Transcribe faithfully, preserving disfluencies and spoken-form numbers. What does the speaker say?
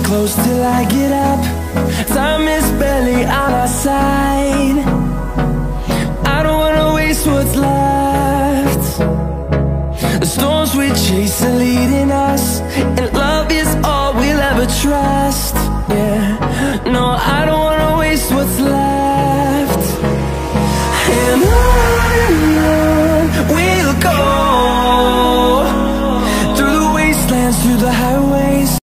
close till I get up. Time is barely on our side. I don't wanna waste what's left. The storms we chase are leading us, and love is all we'll ever trust.